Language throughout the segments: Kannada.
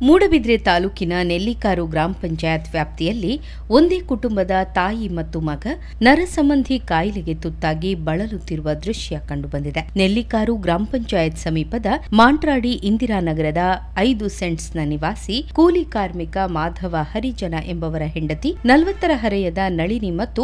ಮೂಡಬಿದ್ರೆ ತಾಲೂಕಿನ ನೆಲ್ಲಿಕಾರು ಗ್ರಾಮ ಪಂಚಾಯತ್ ವ್ಯಾಪ್ತಿಯಲ್ಲಿ ಒಂದೇ ಕುಟುಂಬದ ತಾಯಿ ಮತ್ತು ಮಗ ನರಸಂಬಂಧಿ ಕಾಯಿಲೆಗೆ ತುತ್ತಾಗಿ ಬಳಲುತ್ತಿರುವ ದೃಶ್ಯ ಕಂಡುಬಂದಿದೆ. ನೆಲ್ಲಿಕಾರು ಗ್ರಾಮ ಪಂಚಾಯತ್ ಸಮೀಪದ ಮಾಂಟ್ರಾಡಿ ಇಂದಿರಾನಗರದ 5 ಸೆಂಟ್ಸ್ನ ನಿವಾಸಿ ಕೂಲಿ ಕಾರ್ಮಿಕ ಮಾಧವ ಹರಿಜನ ಎಂಬವರ ಹೆಂಡತಿ 40ರ ಹರೆಯದ ನಳಿನಿ ಮತ್ತು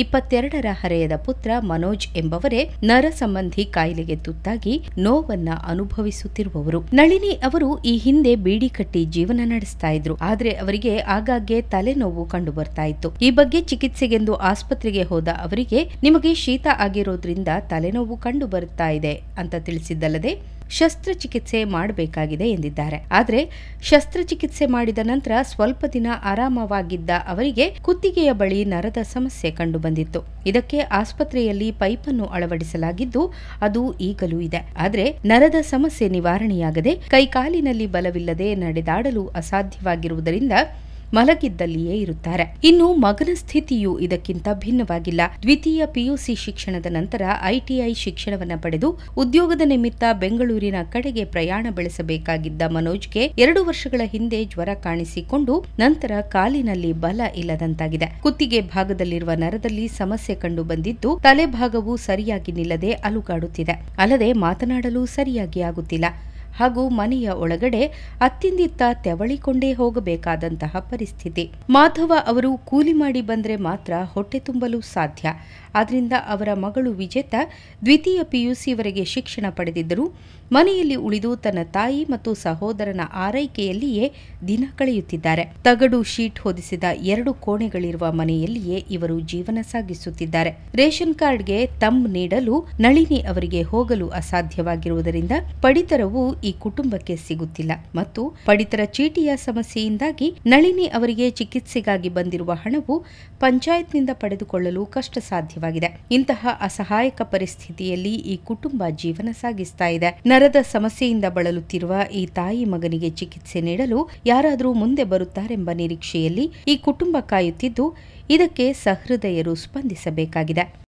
22ರ ಹರೆಯದ ಪುತ್ರ ಮನೋಜ್ ಎಂಬವರೇ ನರಸಂಬಂಧಿ ಕಾಯಿಲೆಗೆ ತುತ್ತಾಗಿ ನೋವನ್ನ ಅನುಭವಿಸುತ್ತಿರುವವರು. ನಳಿನಿ ಅವರು ಈ ಹಿಂದೆ ಬೀಡಿ ಕಟ್ಟಿ ಜೀವನ ನಡೆಸ್ತಾ ಇದ್ರು. ಆದ್ರೆ ಅವರಿಗೆ ಆಗಾಗ್ಗೆ ತಲೆನೋವು ಕಂಡು ಬರ್ತಾ ಇತ್ತು. ಈ ಬಗ್ಗೆ ಚಿಕಿತ್ಸೆಗೆಂದು ಆಸ್ಪತ್ರೆಗೆ ಹೋದ ಅವರಿಗೆ ನಿಮಗೆ ಶೀತ ಆಗಿರೋದ್ರಿಂದ ತಲೆನೋವು ಕಂಡು ಬರುತ್ತಾ ಇದೆ ಅಂತ ತಿಳಿಸಿದ್ದಲ್ಲದೆ ಶಸ್ತ್ರಚಿಕಿತ್ಸೆ ಮಾಡಬೇಕಾಗಿದೆ ಎಂದಿದ್ದಾರೆ. ಆದರೆ ಶಸ್ತ್ರಚಿಕಿತ್ಸೆ ಮಾಡಿದ ನಂತರ ಸ್ವಲ್ಪ ದಿನ ಆರಾಮವಾಗಿದ್ದ ಅವರಿಗೆ ಕುತ್ತಿಗೆಯ ಬಳಿ ನರದ ಸಮಸ್ಯೆ ಕಂಡು ಬಂದಿತ್ತು. ಇದಕ್ಕೆ ಆಸ್ಪತ್ರೆಯಲ್ಲಿ ಪೈಪನ್ನು ಅಳವಡಿಸಲಾಗಿದ್ದು ಅದು ಈಗಲೂ ಇದೆ. ಆದರೆ ನರದ ಸಮಸ್ಯೆ ನಿವಾರಣೆಯಾಗದೆ ಕೈಕಾಲಿನಲ್ಲಿ ಬಲವಿಲ್ಲದೆ ನಡೆದಾಡಲು ಅಸಾಧ್ಯವಾಗಿರುವುದರಿಂದ ಮಲಗಿದ್ದಲ್ಲಿಯೇ ಇರುತ್ತಾರೆ. ಇನ್ನು ಮಗನ ಸ್ಥಿತಿಯೂ ಇದಕ್ಕಿಂತ ಭಿನ್ನವಾಗಿಲ್ಲ. ದ್ವಿತೀಯ ಪಿಯುಸಿ ಶಿಕ್ಷಣದ ನಂತರ ಐಟಿಐ ಶಿಕ್ಷಣವನ್ನು ಪಡೆದು ಉದ್ಯೋಗದ ನಿಮಿತ್ತ ಬೆಂಗಳೂರಿನ ಕಡೆಗೆ ಪ್ರಯಾಣ ಬೆಳೆಸಬೇಕಾಗಿದ್ದ ಮನೋಜ್ಗೆ 2 ವರ್ಷಗಳ ಹಿಂದೆ ಜ್ವರ ಕಾಣಿಸಿಕೊಂಡು ನಂತರ ಕಾಲಿನಲ್ಲಿ ಬಲ ಇಲ್ಲದಂತಾಗಿದೆ. ಕುತ್ತಿಗೆ ಭಾಗದಲ್ಲಿರುವ ನರದಲ್ಲಿ ಸಮಸ್ಯೆ ಕಂಡು ಬಂದಿದ್ದು ತಲೆಭಾಗವು ಸರಿಯಾಗಿ ನಿಲ್ಲದೆ ಅಲುಗಾಡುತ್ತಿದೆ. ಅಲ್ಲದೆ ಮಾತನಾಡಲು ಸರಿಯಾಗಿ ಆಗುತ್ತಿಲ್ಲ ಹಾಗೂ ಮನೆಯ ಒಳಗಡೆ ಅತ್ತಿಂದಿತ್ತ ತೆವಳಿಕೊಂಡೇ ಹೋಗಬೇಕಾದಂತಹ ಪರಿಸ್ಥಿತಿ. ಮಾಧವ ಅವರು ಕೂಲಿ ಮಾಡಿ ಬಂದ್ರೆ ಮಾತ್ರ ಹೊಟ್ಟೆ ತುಂಬಲು ಸಾಧ್ಯ. ಆದ್ರಿಂದ ಅವರ ಮಗಳು ವಿಜೇತಾ ದ್ವಿತೀಯ ಪಿಯುಸಿವರೆಗೆ ಶಿಕ್ಷಣ ಪಡೆದಿದ್ದರು. ಮನೆಯಲ್ಲಿ ಉಳಿದು ತನ್ನ ತಾಯಿ ಮತ್ತು ಸಹೋದರನ ಆರೈಕೆಯಲ್ಲಿಯೇ ದಿನ ಕಳೆಯುತ್ತಿದ್ದಾರೆ. ತಗಡು ಶೀಟ್ ಹೊದಿಸಿದ 2 ಕೋಣೆಗಳಿರುವ ಮನೆಯಲ್ಲಿಯೇ ಇವರು ಜೀವನ ಸಾಗಿಸುತ್ತಿದ್ದಾರೆ. ರೇಷನ್ ಕಾರ್ಡ್ಗೆ ತಂಬ್ ನೀಡಲು ನಳಿನಿ ಅವರಿಗೆ ಹೋಗಲು ಅಸಾಧ್ಯವಾಗಿರುವುದರಿಂದ ಪಡಿತರವು ಈ ಕುಟುಂಬಕ್ಕೆ ಸಿಗುತ್ತಿಲ್ಲ ಮತ್ತು ಪಡಿತರ ಚೀಟಿಯ ಸಮಸ್ಯೆಯಿಂದಾಗಿ ನಳಿನಿ ಅವರಿಗೆ ಚಿಕಿತ್ಸೆಗಾಗಿ ಬಂದಿರುವ ಹಣವು ಪಂಚಾಯತ್ನಿಂದ ಪಡೆದುಕೊಳ್ಳಲು ಕಷ್ಟ ಸಾಧ್ಯವಾಗಿದೆ. ಇಂತಹ ಅಸಹಾಯಕ ಪರಿಸ್ಥಿತಿಯಲ್ಲಿ ಈ ಕುಟುಂಬ ಜೀವನ ಸಾಗಿಸ್ತಾ ಇದೆ. ನರದ ಸಮಸ್ಯೆಯಿಂದ ಬಳಲುತ್ತಿರುವ ಈ ತಾಯಿ ಮಗನಿಗೆ ಚಿಕಿತ್ಸೆ ನೀಡಲು ಯಾರಾದರೂ ಮುಂದೆ ಬರುತ್ತಾರೆಂಬ ನಿರೀಕ್ಷೆಯಲ್ಲಿ ಈ ಕುಟುಂಬ ಕಾಯುತ್ತಿದ್ದು ಇದಕ್ಕೆ ಸಹೃದಯರು ಸ್ಪಂದಿಸಬೇಕಾಗಿದೆ.